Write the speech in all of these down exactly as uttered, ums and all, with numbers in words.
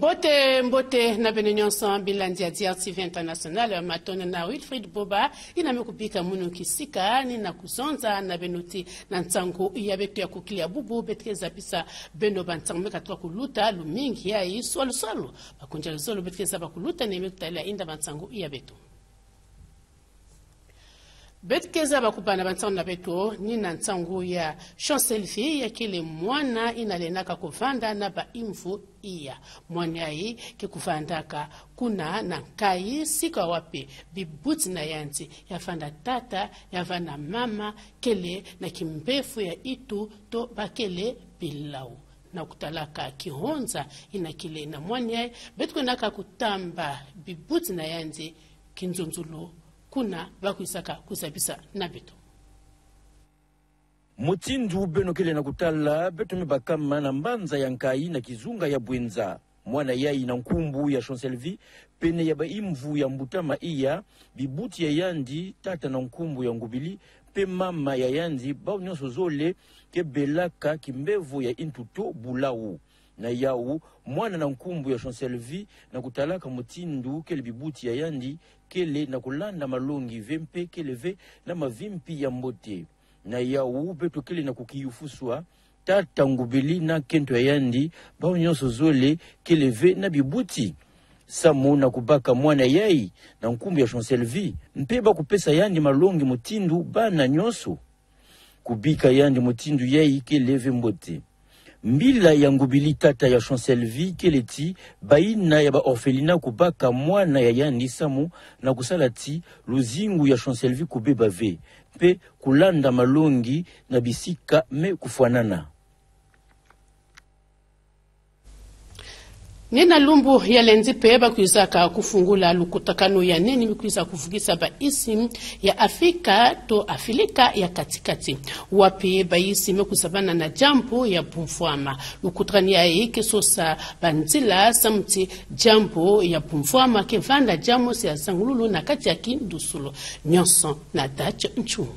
Mbote mbote na benenyonso bilandia D R T V International matone na Wilfried Boba inamekupika munu kisika ni na kuzonza na benuti na ntango ya betu ya kukilia bubu betkeza pisa beno bantango mekatwa kuluta lumingi ya isu alusalo bakunja zolo betkeza bakuluta ni mekutala inda bantango ya betu betkeza bakupana bantango na betu ni na ntango ya chancellerie ya kile mwana inalenaka kuvanda na ba imvu iya mwana hii kikufandaka kuna na kai sika wapi bibuti na yanti yafanda tata yavana mama kele na kimbefu ya itu to bakele bilau na kutalaka kihonza ina kile na mwana betwe naka kutamba bibuti na yanti kinzonzulo kuna bakuisaka kusabisa na betu Mutindu beno kele na kutala beto mibakama na mbanza ya nkai na kizunga ya bwenza mwana yai na nkumbu ya chancellerie pene ya baimvu ya mbutama iya bibuti ya yandi tata na nkumbu ya ngubili pe mama ya yandi bao nyonso zole ke belaka kimbevu ya intuto bulau na yau mwana na nkumbu ya chancellerie na kutalaka mutindu kele bibuti ya yandi kele na kulanda malongi vempe kele ve na mavimpi ya mbote na yau beto kele na kukiyufuswa tata ngubili na kento ya yandi bao nyonso zole kele ve na bibuti samu na kubaka mwana yai na nkumbu ya chancellerie mpeba kupesa yandi malongi mutindu bana nyonso kubika yandi mutindu yai kele ve mbote mbila ya ngubili tata ya chancellerie keleti baina ya ba orphelina kubaka mwana ya yandi samu na kusalati luzingu ya chancellerie kubeba ve pe kulanda malongi na bisika me kufuanana Nina lumbu ya lenzi peba kuizaka kufungula lukutakano ya neni mikuiza kufugisa ba isi ya Afrika to Afilika ya katikati. Wapi ba isi mekusabana na jambo ya bumfuama. Lukutakani ya hiki sosa banzila samti jambo ya bumfuama kevanda jambo siya zangululu na kati ya kindusulo. Nyonson na dacho nchungu.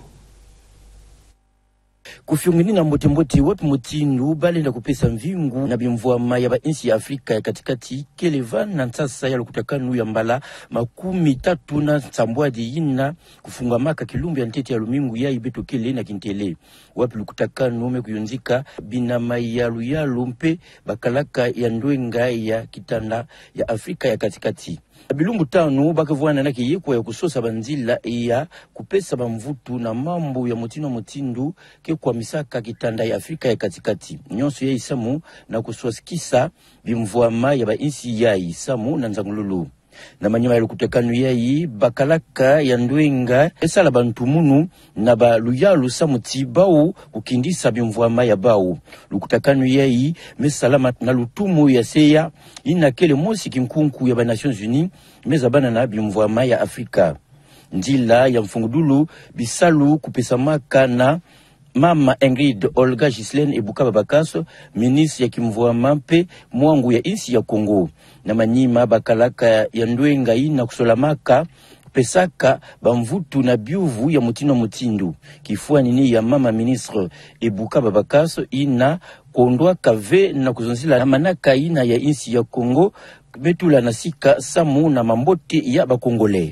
Kufiungini na mbote mbote wapi mutindu bale na kupesa mvingu na bimvuama ya ba insi ya Afrika ya katikati kelevan na nsasa ya lukutakanu ya mbala makumi tatu na sambwadi yina kufunga maka kilumbi ya ntete ya lumingu ya ibeto kele na kintele wapi lukutakanu ume kuyunzika binama ya luyalu mpe bakalaka ya ndwenga ya kitanda ya Afrika ya katikati. Bilumbu tanu bakavwana na kiyekwa ya kusosa banzila ya kupesa bamvutu na mambo ya mutino mutindu ke kwa misaka kitanda ya Afrika ya katikati. Nyonso ya isamu na kuswasikisa bimvuama ya ba insi ya isamu na nzangululu. Na manyama ya lukutakanu yai bakalaka ya ndwenga esala bantumunu na ba luyalu samuti bau kukindisa bimvuama ya bau. Lukutakanu yai mesalama na lutumu ya seya ina kele mosi kinkunku ya ba Nations Unies mezabana na bimvuama ya Afrika. Ndila ya mfungudulu bisalu kupesamaka na Mama Ingrid Olga Gislaine Ebukaba Bakaso, ministre ya kimvuama mpe mwangu ya insi ya Kongo. Na manyima bakalaka ya ndwenga ina kusolamaka pesaka bamvutu na biuvu ya mutino mutindu. Kifua nini ya mama ministre Ebukaba Bakaso ina kondwa kave na kuzonzila na manaka ina ya insi ya Kongo betula nasika samu na mambote ya bakongole.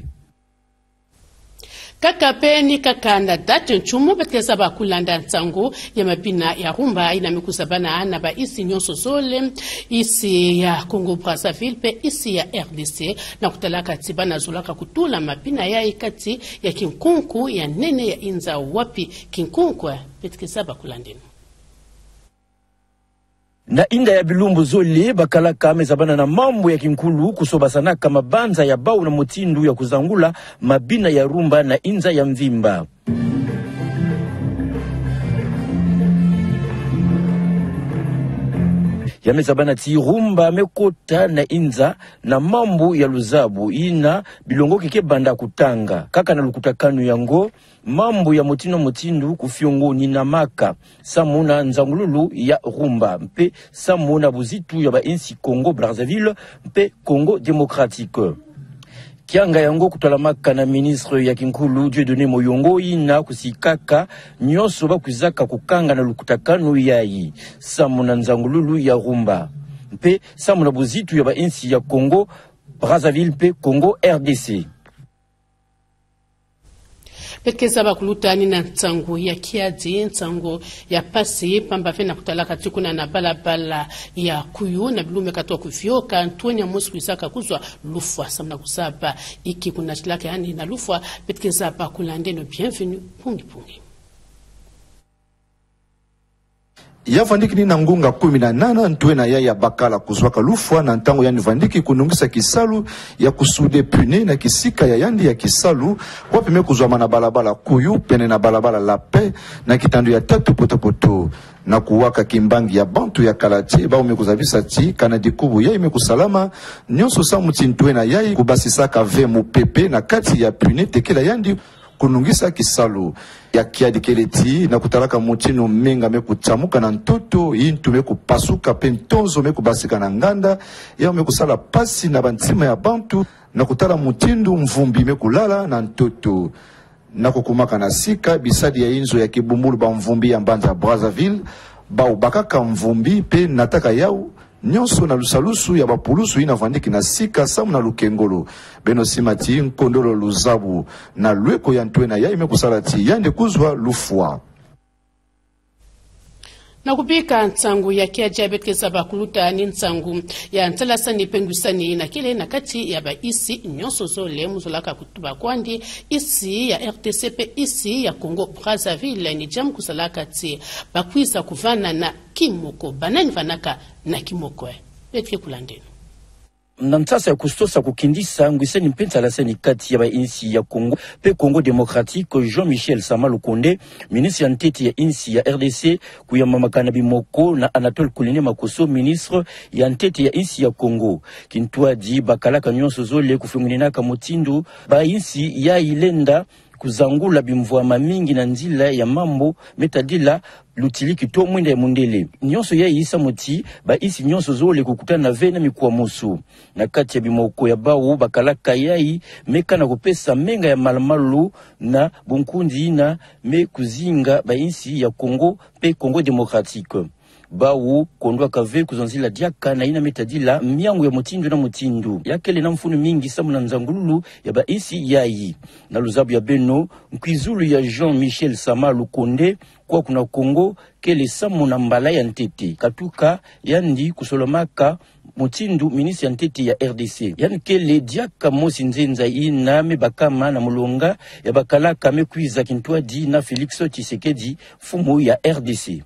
Kaka peni kakanda date nchumu betkeza bakulanda ntango ya mapina ya rumba ina mikusabana na ba isi nyonso zole isi ya Congo Brazzaville pe isi ya R D C na kutalaka tibana zulaka kutula mapina ya ikati ya kinkunku ya nene ya inza wapi kinkunku betkeza bakulandeni. Na inda ya bilumbu zole bakalaka mezabana na mambo ya kinkulu kusobasana kama banza ya bau na mutindu ya kuzangula mabina ya rumba na inza ya mvimba. Ya mezabana ti rumba mekota na inza na mambo ya luzabu ina bilongo kike banda kutanga kaka na lukutakanu yango mambo ya mutino mutindu kufiongo nina maka samuna nzangululu ya rumba mpe samuna buzitu ya ba insi Congo Brazzaville mpe Congo Démocratique. Kianga yango kutolamaka na ministre ya kinkulu Dieudonné Moyongo ina kusikaka nyonso bakuzaka kukanga na lukutakano yayi samuna nzangululu ya rumba mpe samuna buzitu ya ba insi ya Congo Brazzaville mpe Congo R D C. Pekeza bakulutani na ntango ya kiadi ntango ya pasi pamba fe na kutalaka tikuna na balabala ya kuyu na bilume katwa kufyoka Antonia Mosku isaka kuzwa lufwa samna kusaba iki kuna chilaka yani na lufwa pekeza bakulande no bienvenue pungi pungi. Ya vandiki ni na ngunga kumi na nana ntue na ya ya bakala kuzwaka lufwa na ntango ya ni vandiki kunungisa kisalu ya kusude pune na kisika ya yandi ya kisalu wapime kuzwama na balabala kuyu pene na balabala la pe na kitandu ya tatu poto poto na kuwaka kimbangi ya bantu ya kalati ba umekuzavisa ti kana dikubu ya ime kusalama nyonso sa muti ntue na yai kubasisaka ve mu pepe na kati ya pune tekela yandi kunungisa kisalu ya kiadi keleti na kutalaka mutino menga me kutamuka na ntoto yintu me kupasuka pentonzo me kubasika na nganda ya me kusala pasi na bantima ya bantu na kutala mutindu mvumbi me kulala na ntoto na kukumaka na sika bisadi ya inzo ya kibumbulu ba mvumbi ya mbanja Brazzaville ba ubakaka mvumbi pe nataka yau nyonso na lusalusu ya bapulusu ina vandiki na sika samu na lukengolo beno simati nkondolo luzabu na lweko ya ntue na ya ime kusalati yande kuzwa lufwa. Na kupika ntangu ya kia jabekeza bakuluta ni ntangu ya ntalasa ni pengusani na kile na kati ya ba isi nyonso zole muzolaka kutuba kwandi isi ya R T C P isi ya Congo Brazzaville ni jamu kusalaka ti bakwiza kuvana na kimoko banani vanaka na kimoko petke kulandeni. Na mtasa ya kustosa kukindisa ngwiseni mpenza la seni kati ya ba insi ya Congo pe Congo Démocratique Jean-Michel Sama Lukonde ministre ya nteti ya insi ya R D C kuyamamakana bimoko na Anatole Kouliné Makoso ministre ya nteti ya insi ya Congo kintuadi bakalaka nyonso zole kufunguninaka motindu ba insi ya ilenda kuzangula bimvua mamingi na nzila ya mambo metadila lutiliki to mwenda ya mundele nyonso ya isa moti ba isi nyonso zole kukutana na vena mikuwa musu na kati ya bimoko ya bawu bakalaka yai meka na kupesa menga ya malamalu na bunkundi na me kuzinga ba isi ya Congo pe Congo Démocratique bawu kondwa kave kuzonzila diaka na ina metadila miangu ya mutindu na mutindu yakele na mfunu mingi samu na nzangululu ya ba isi yai na luzabu ya beno mkwizulu ya Jean-Michel Sama Lukonde kwa kuna Congo kele samu na mbala ya ntete katuka yandi kusolomaka mutindu ministre ya ntete ya R D C yani kele diaka mosi nzenza ina me bakama na mulonga ya bakalaka me kwiza kintuadi na Félix Tshisekedi fumu ya R D C.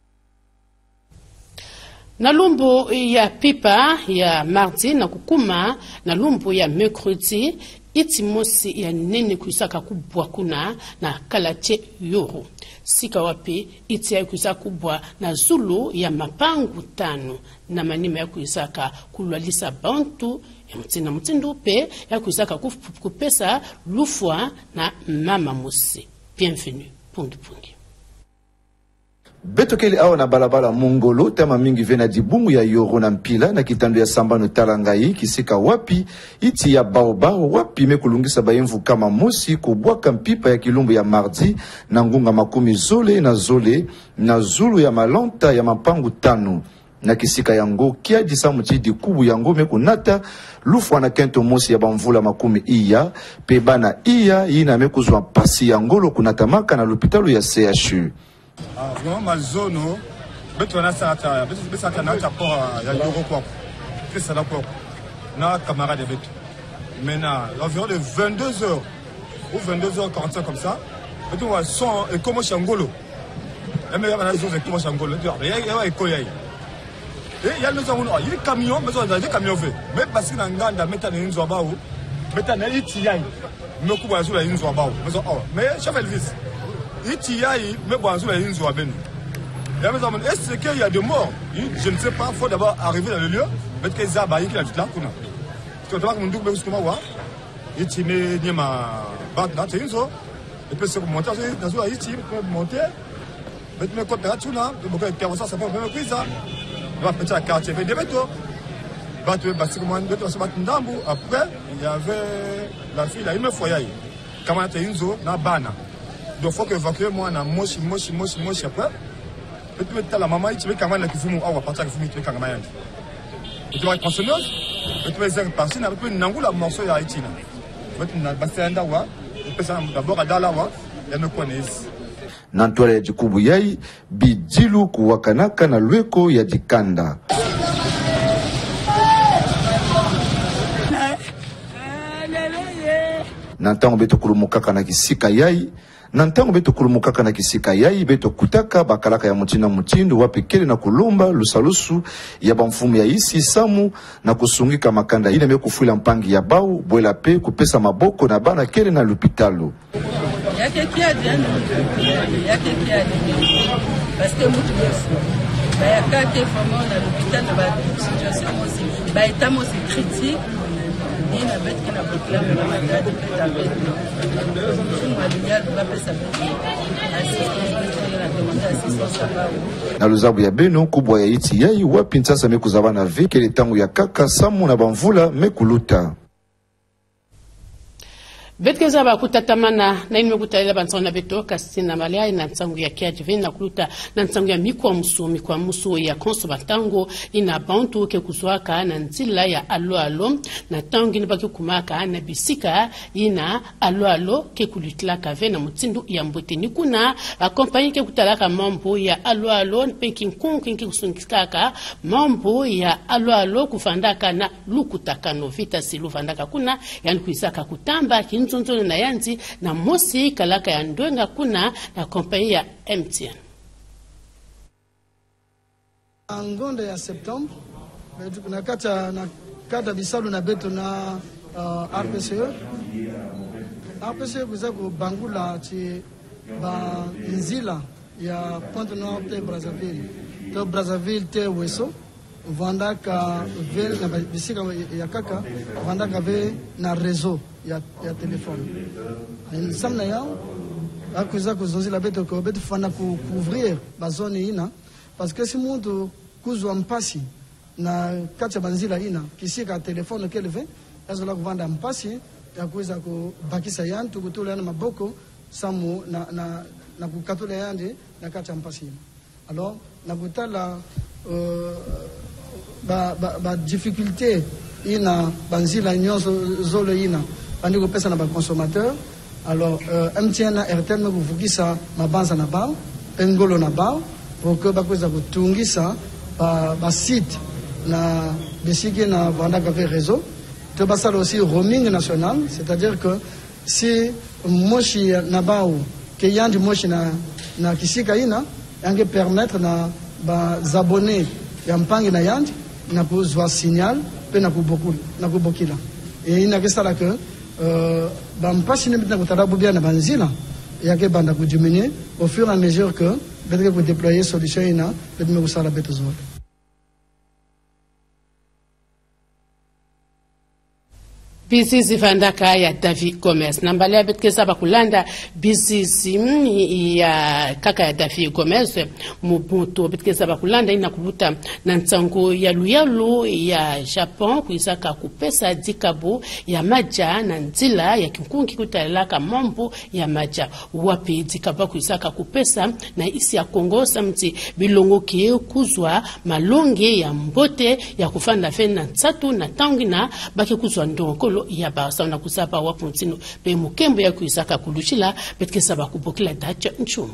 Na lumbu ya pipa ya mardi na kukuma na lumbu ya mercredi iti mosi ya nene kuisaka kubwa kuna na kalate yoro. Sika wapi iti ya kuisaka kubwa na zulu ya mapangu tano na manima ya kuisaka kulwalisa bantu ya mtina mtindu pe ya kuisaka kupesa lufwa na mama mosi. Bienvenue, pungi pungi. Beto kele awa na balabala mongolo tema mingi vena dibungu ya yoro na mpila na kitandu ya sambano talangai kisika wapi iti ya baobao wapi me kulungisa bayemvu kama mosi kubwaka mpipa ya kilumbu ya mardi na ngunga makumi zole na zole na zulu ya malonta ya mapangu tano na kisika yango kia jisa mchidi kubu yango me kunata lufwa na kento mosi ya bamvula makumi iya pebana iya ina me kuzwa pasi yangolo kunatamaka na lupitalu ya C H U. Ah, vraiment ma zone, beto na sata, beto besaka na rapport ya yoro quoi. Que ça là quoi. Na camarade beto. Maintenant, environ de vingt-deux heures ou vingt-deux heures quarante-cinq comme ça, beto va son et comment changolo. Et mais la zone comment changolo. Il y a il y a ekoya. Et il y a nous avons il y a camion, mais on a des camions fait. Mais parce que nganda meta na nzo ba ou, meta na itiyai. Mais ko ba zo la nzo ba ou. Mais oh, mais chef Elvis. Iti yai, mais bon, il y a est-ce qu'il y a des morts? Je ne sais pas, il faut d'abord arriver dans le lieu, mais qu'il y a des gens qui là. Tu vois, mon double, mais comment voir? Iti n'est ma bande là, c'est une chose. Et puis c'est pour monter, dans une Haïti, pour monter. Mais tu me comptes là, tout là, donc il ça, ça peut me prise ça. On va peut-être à quartier, mais des métaux. Bah, tu vas comment on doit se battre d'ambo. Après, il y avait la fille là, il me foyer. Comment tu es une zone, na bana. Donc il faut que évacuer moi na moshi moshi moshi moshi après et puis la maman tu veux quand même la kifumu au partir kifumu tu veux quand même tu vas tronçonneuse, tu vas faire par-ci, tu vas nangu la morceau ya Haïti. Tu vas passer ndawa, tu peux d'abord à Dalawa, ya ne connaissent. Nantwala ya Jikubu Yai, Bidilu kuwakanaka na lweko ya Dikanda. Nantango beto kulumukaka na kisika yai, nantango beto kulumukaka na kisika yai, beto kutaka bakalaka ya mutina mutindu wapekele na kulumba lusalusu ya bamfumu ya isi samu na kusungika makanda ine me kufuila mpangi ya bau, bwela pe kupesa maboko na bana kele na lupitalo. Yake kia dene, yake kia dene, parce que mutu yosi, ba yakate vraiment na l'hôpital na ba situation aussi, ba état aussi critique, ni na bête qui na proclame la maladie peut avec nous. Maluya ba pesa bête, assistance na demander assistance à na luzabu ya beno kubwa ya iti yai wapi nsasa mekuzaba na vekele tangu ya kaka samu na bamvula mekuluta. Betkeza ba kutatamana na ime kutalela bansona beto kasina malaya na nsangu ya kia divina na kuluta na nsangu ya mikwa musu mikwa musu ya konso batango ina bantu ke kuzwaka na nzila ya alo alo na tangu ina baki kumaka na bisika ina alo alo ke kulitila kave na mutindu ya mbote ni kuna akompanyi ke kutalaka mambo ya alo alo penki nkungu kinki kusunkikaka mambo ya alo alo kufandaka na lukutaka no vita silu fandaka kuna yani kuisaka kutamba kin nzonzo na yanzi na mosi kalaka ya ndwenga kuna na kompani ya M T N. Angonde ya septembre, na kata na kata bisalu na beto na uh, R P C E. R P C E kuza ku bangula ci ba nzila ya Pointe Nord te Brazzaville. Te Brazzaville te Weso. Vandaka vel na bisika ya kaka vandaka ve na réseau ya ya téléphone samna yao akuza kuzonzila beto ko beto fana ku couvrir ba zone ina parce que si muntu kuzwa mpasi na kati ya banzila ina kisika téléphone keleve azola kuvanda mpasi ya kuweza kubakisa yantu kutula na maboko samu na na na kukatula yande na kati ya mpasi alors na kutala euh, ba ba, ba difficulté ina banzila nyonso zolo ina andi ko pesa na ba consommateur alors euh, M T N na Airtel me kuvukisa mabanza na bao engolo na bao pour que ba kweza kutungisa ba ba site na bisiki na banda ka réseau to basala aussi roaming national, c'est-à-dire que si moshi na bao ke yandi moshi na na kisika ina yange permettre na ba abonnés ya mpangi na yandi na kuzwa signal pe na kubokula na kubokila et ina kesala que euh ba mpasi ne bitna kutarabu bia na banzila yake banda ku diminuer au fur et à mesure que peut-être que déployer solution ina peut me kusala beto zote. Bizizi vandaka ya David Gomez. Nambale betkeza bakulanda bizizi ya kaka ya David Gomez. Mubuto betkeza bakulanda ina kubuta na ntango ya luyalu ya Japon kuisaka kupesa dikabu ya maja na nzila ya kikungi kutalaka mambo ya maja. Wapi dikaba kuisaka kupesa na isi ya Kongo samti bilongo kie kuzwa malonge ya mbote ya kufanda fe na nsatu na tangi na baki kuzwa ndongo ya ba sauna kusapa wapu ntino pe mukembo ya kuisaka kuluchila betke saba kubokila dacha nchumu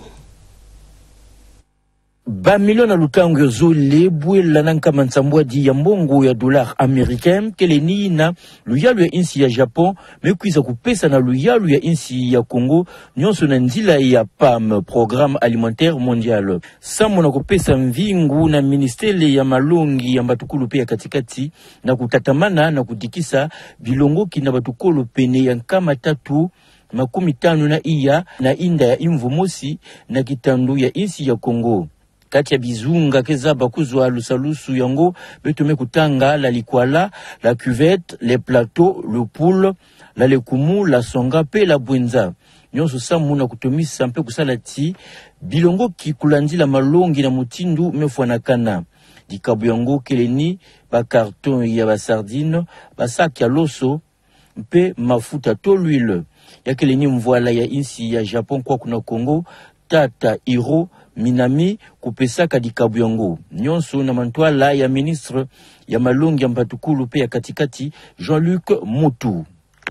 ba miliona lutango zole bwela nanka mansambwadi ya mbongo ya dollar américain keleni na luyalu ya insi ya Japon mekuiza kupesa na luyalu ya insi ya Congo nyonso na nzila ya P A M Programme Alimentaire Mondial samu na kupesa mvingu na ministele ya malongi ya batukulu pe ya katikati na kutatamana na kutikisa bilongo kina batukulu pene ya nkama tatu makumi tano na iya na inda ya imvu mosi na kitandu ya insi ya Congo. Kati ya bizunga kezaba kuzwa lusalusu yango betume kutanga la likwala, la cuvette, les plateaux, le poule, la lekumu, la songa pe la bwenza. Nyonso samu na kutomisa mpe kusalati bilongo ki kulandila malongi na mutindu mefuanakana. Dikabu yango keleni ba carton ya ba sardine, ba sac ya loso mpe mafuta to l'huile. Ya keleni mvoila ya insi ya Japon kwa kuna Congo tata Hiro Minami kupesaka dikabu yango nyonso na mantwala ya ministre ya malungi ya Mpatukulu pe ya katikati Jean-Luc Motu.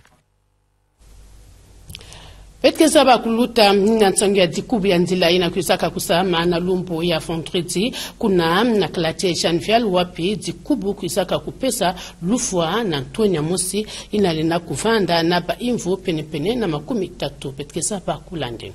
Petkeza bakuluta nantsangu ya dikubu ya nzila ina kuisaka kusama na lumbu ya vendredi kuna na kalate Janvial wapi dikubu kuisaka kupesa lufwa na Antonia Mosi inalina kuvanda na ba imvu penepene na makumi tatu. Petkeza bakulande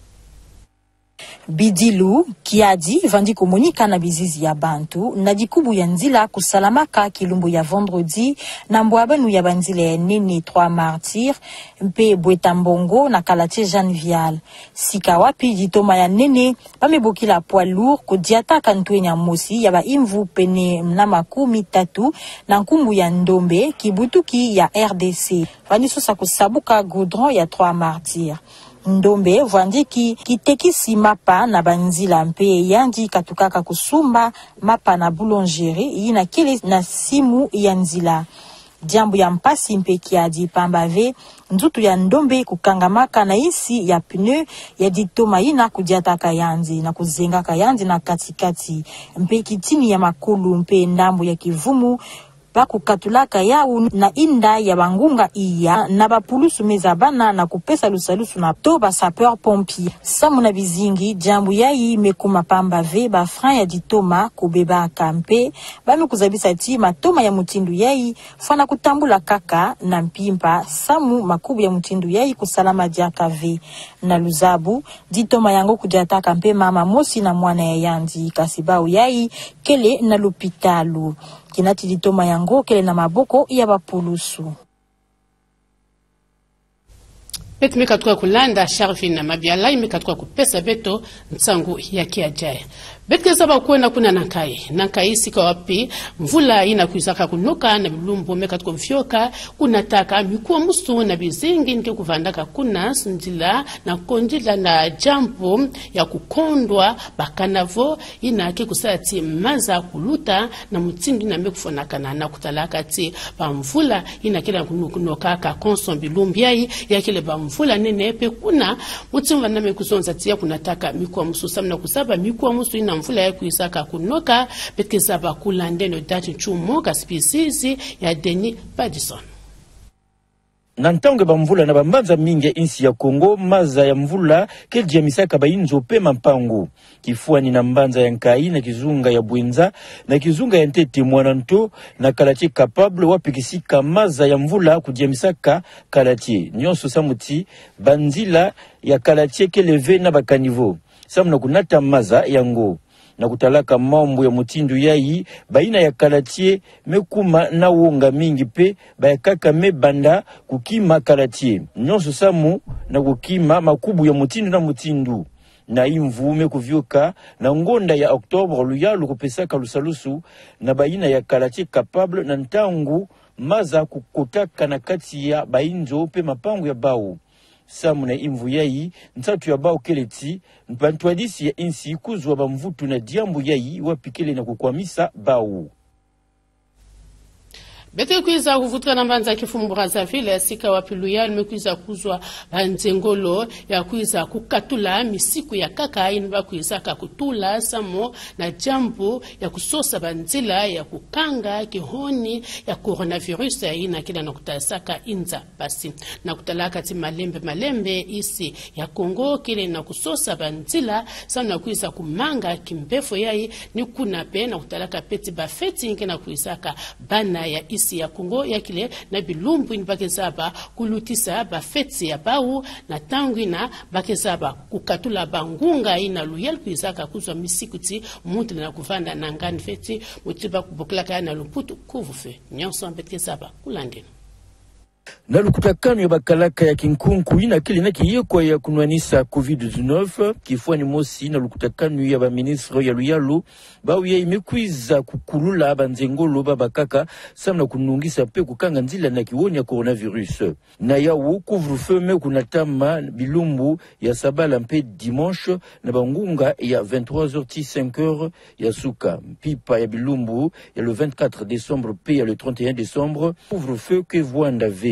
Bidilu kiadi vandi komunika na bizizi ya bantu na dikubu ya nzila kusalamaka kilumbu ya vendredi na mbwabanu ya banzile ya nene trois martyrs mpe bwetambongo na kalate Janvial sika wapi ditoma ya nene pamebokila poids lourd kodiataka Antonia Mosi ya ba imvu pene na makumi tatu na nkumbu ya ndombe kibutuki ya R D C vandi sosa kusabuka goudron ya trois martyrs ndombe vandiki kitekisi mapa na banzila mpe yandi katukaka kusumba mapa na boulangerie yina kile na simu ya nzila jambu ya mpasi mpe kiadi pambave nzutu ya ndombe kukangamaka na isi ya pneu ya ditoma yina kudiataka yanzi na kuzengaka yanzi na katikati mpe kitini ya makulu mpe ndambu ya kivumu bakukatulaka yau na inda ya bangunga iya na bapulusu meza bana na kupesa lusalusu na to ba sapeur pompier samu na bizingi jambu yayi mekuma pamba ve ba frein ya ditoma kubeba kampe bami kuzabisa ti matoma ya mutindu yayi fana kutambula kaka na mpimpa samu makubu ya mutindu yayi kusalama diaka ve na luzabu ditoma yango kujata kampe mama Mosi na mwana ya yandi kasibau yayi kele na lupitalu kinati ditoma yango kele na maboko ya bapulusu. Betu mekatuka kulanda Sharvin na Mabiala imekatuka kupesa beto nsangu ya kiajaye. Betu kezaba kuwena kuna nankai. Nankai sika wapi mvula ina kuisaka kunoka na bilumbu mekatuka mfyoka kunataka mikuwa musu na bizingi nke kuvandaka kuna sundila na kondila na jambo ya kukondwa bakanavo ina ke kusati maza kuluta na mutingi na mekufonaka na na kutalaka ti pa mvula ina kila kunoka ka konson bilumbiai ya kile ba mvula nene pe kuna mutimba na mekuzonza tia kunataka mikuwa musu samna kusaba mikuwa musu ina mvula ya kuisaka kunoka petkezaba kulande no dati chumo ka species ya Denis Padison. Na ntango ba mvula na bambanza mingi insi ya Kongo maza ya mvula kelji ya misaka ba inzo pe mampangu kifuani na mbanza ya nkai na kizunga ya Bwenza na kizunga ya Ntete Mwananto na Kalatie capable wapikisika maza ya mvula kujia misaka Kalatie nyonso samuti banzila ya Kalatie keleve na bakanivo samuna kunata maza yango na kutalaka mambo ya mutindu yayi baina ya Kalatie mekuma na wonga mingi pe bayakaka mebanda kukima Kalatie nyonso samu na kukima makubu ya mutindu na mutindu na imvume kuvyoka na ngonda ya Oktobre luyalu kupesaka lusalusu na baina ya Kalatie capable na ntangu maza kukotaka na kati ya bainzo pe mapangu ya bao samu na imvu yayi ntatu ya bao keleti mpantwadisi ya insi kuzwa bamvutu na diambu yayi wapikele na kukwamisa bao. Bete kuiza kuvutra na mbanza kifumbura za vile sika wapiluya nimekuiza kuzwa nzengolo ya kuiza kukatula misiku ya kaka inba kuiza kakutula samo na jambo ya kusosa banzila ya kukanga kihoni ya coronavirus ya ina kila na kutasaka inza basi na kutalaka ti malembe malembe isi ya Kongo kile na kusosa banzila samo na kuiza kumanga kimbefo yai ni kuna pe na kutalaka peti bafeti inke na kuizaka bana ya isi ya Kongo ya kile na bilumbu inbakezaba kulutisa bafeti ya bau na tangwina bakezaba kukatula bangunga ina luyel kuizaka kuzwa misikuti muntu na kuvanda na ngani feti mutiba kuboklaka na lumputu kuvufe nyonso ambetkezaba kulandena na lukutakano ya bakalaka ya kinkunku ina kili na kiyekwa ya kunwanisa covid dix-neuf kifuani Mosi na lukutakano ya ba ministre ya luyalu bawu ya imekwiza kukulula banzengolo babakaka samna kunungisa pe kukanga nzila na kiwoni ya coronavirus na ya couvre-feu me kunatama bilumbu ya sabala mpe dimanche na bangunga ya vingt-trois heures ti cinq heures ya suka pipa ya bilumbu ya le vingt-quatre décembre pe ya le trente et un décembre couvre-feu ke Voanda ve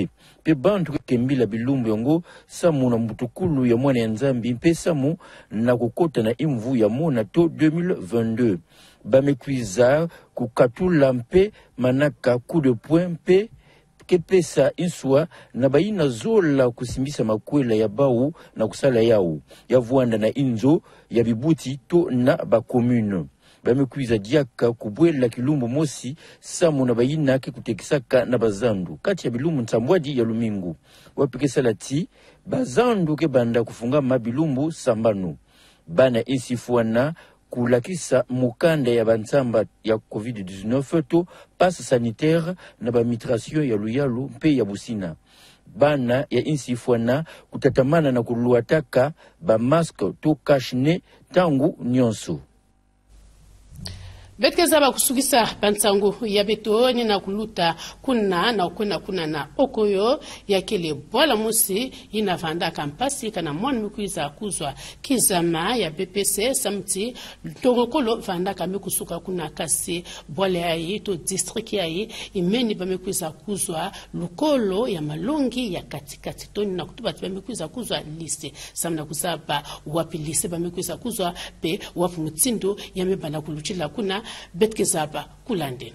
P. Pe bantu kembila bilumbu yongo samu na mbutukulu ya mwana ya nzambi mpe samu na kukota na imvu ya mona to deux mille vingt-deux. Bamekwiza kukatula mpe manaka coup de poing mpe kepesa inswa na baina zola kusimbisa makwela ya bau na kusala yao ya vuanda na inzo ya bibuti to na ba commune. Bamekwiza diaka kubwela kilumbu mosi samu na baina ke kutekisaka na bazandu kati ya bilumbu ntambwadi ya lumingu wapikesa lati bazandu ke banda kufunga mabilumbu sambano bana insifuana kulakisa mukanda ya bansamba ya covid dix-neuf to passe sanitaire na ba migration ya luyalu mpe ya busina bana ya insifuana kutatamana na kuluataka ba masque to kashne tangu nyonso. Betkeza ba kusugisa pantsangu ya beto ni na kuluta kuna na kuna kuna na okoyo ya kile bola musi ina vanda kampasi kana mwana mikuiza kuzwa kizama ya B P C samti togokolo vanda kame kusuka kuna kasi bola ya to district ya yi imeni ba mikuiza kuzwa lukolo ya malongi ya katikati toni na kutuba ba mikuiza kuzwa lise samna kusaba wapi lise ba mikuiza kuzwa pe wapi mutindo ya mebana kuluchila kuna Betkezaba kulandeni.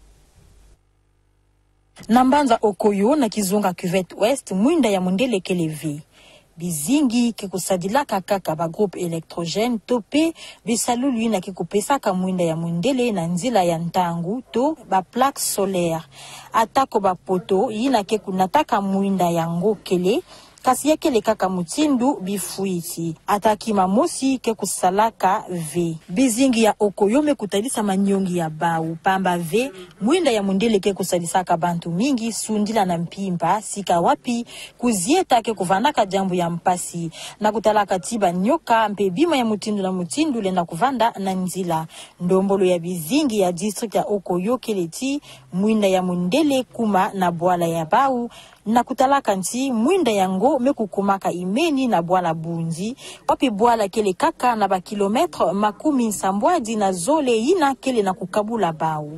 Nambanza okoyo na kizunga cuvette ouest mwinda ya mundele kelevi. Bizingi kikusadilaka kaka ba groupe électrogène tope bisalulu na kikupesaka mwinda ya mundele na nzila ya ntangu to ba plaque solaire. Atako ba poto yina kekunataka mwinda ya ngokele kasi yake le kaka mutindu bifuiti atakima mosi ke kusalaka v bizingi ya okoyome kutalisa manyongi ya bau pamba v mwinda ya mundele ke kusalisaka bantu mingi sundila na mpimba sika wapi kuzieta ke kuvanaka jambu ya mpasi na kutalaka tiba nyoka mpe bima ya mutindu na mutindu lenda kuvanda na nzila ndombolo ya bizingi ya district ya okoyo keleti mwinda ya mundele kuma na bwala ya bau na kutalaka nti mwinda yango mekukumaka imeni na bwala bunzi wapi bwala kele kaka na ba kilometre makumi nsambwadi na zole yina kele na kukabula bau.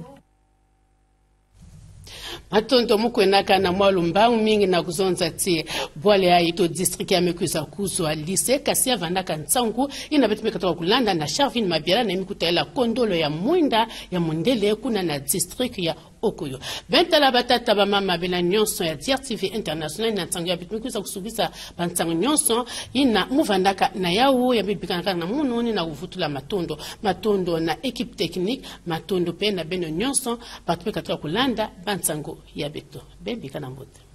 Matonto mukwenaka na mwalumba mingi na kuzonza ti bwale ya ito district ya mekuza kuzwa lise kasi ya vandaka ntsangu ina betu mekatoka kulanda na Charvin Mabiala na imikutaela kondolo ya mwinda ya mundele kuna na district ya Okoyo. Bentala batata ba mama bela nyonso ya D R T V International na ntsangu ya betu mekuza kusubisa bantsangu nyonso ina muvandaka na yawo ya bibikana na munoni na uvutula matondo matondo na equipe technique matondo pe na beno nyonso batu mekatoka kulanda bantsangu ya beto bebi kana mbote.